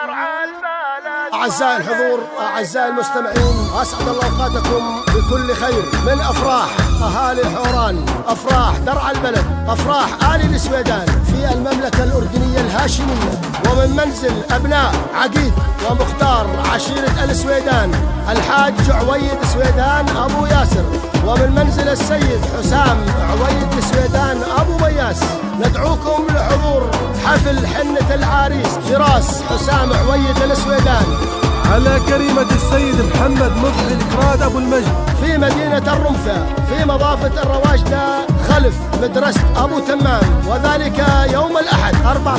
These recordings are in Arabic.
أعزائي الحضور، أعزائي المستمعين، أسعد الله أوقاتكم بكل خير من أفراح أهالي حوران، أفراح درع البلد، أفراح آل السويدان في المملكة الأردنية الهاشمية، ومن منزل أبناء عقيد ومختار عشيرة السويدان الحاج عويد سويدان أبو ياسر، ومن منزل السيد حسام عويد سويدان أبو مياس. ندعوكم لحضور حفل حنة العريس فراس حسام عويد السويدان على كريمة السيد محمد مضحي الكراد أبو المجد في مدينة الرمفة في مضافة الرواشدة خلف مدرسة أبو تمام، وذلك يوم الأحد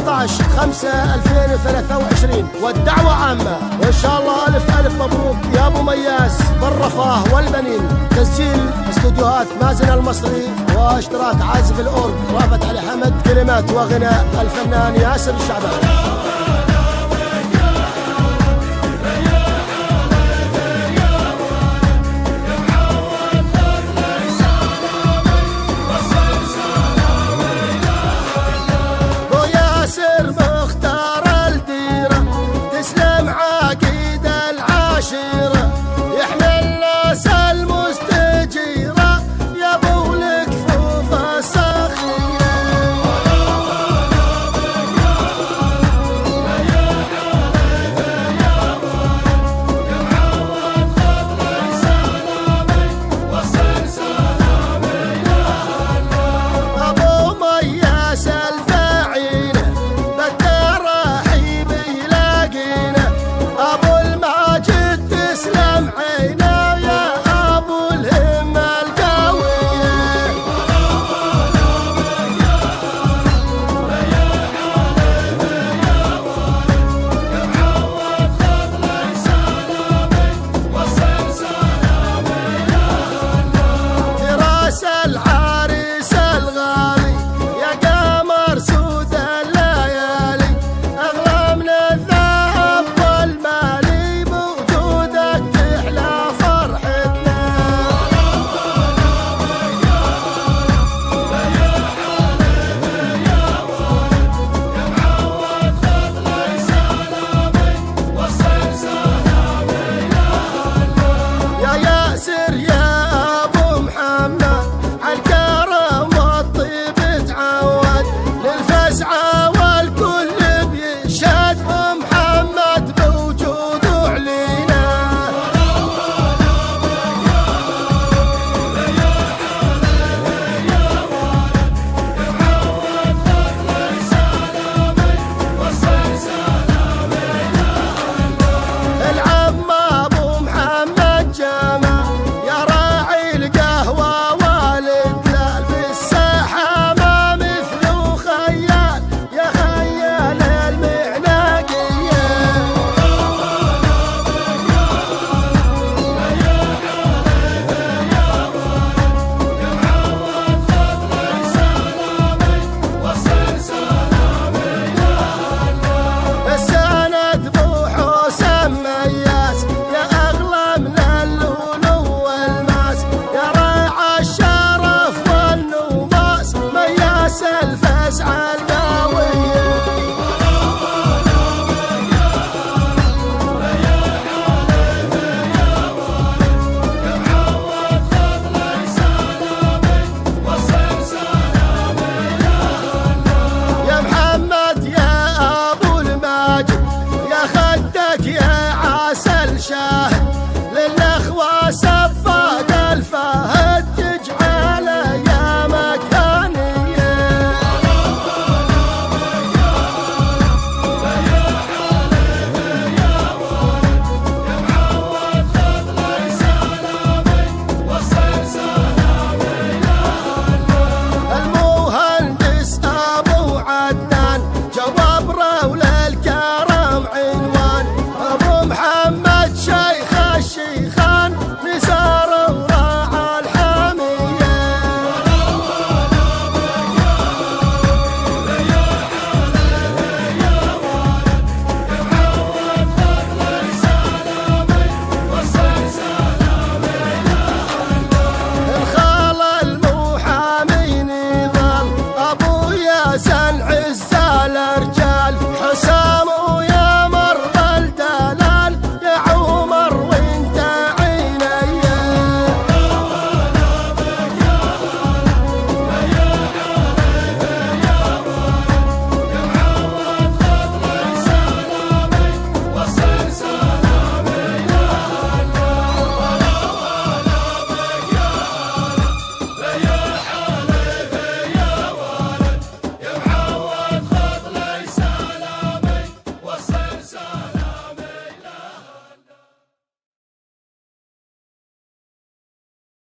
14/5/2023، والدعوة عامة، وإن شاء الله ألف ألف مبروك يا أبو مياس بالرفاه والبنين. تسجيل استوديوهات مازن المصري، واشتراك عازف الأورج رافت علي حمد، كلمات وغناء الفنان ياسر الشعبان.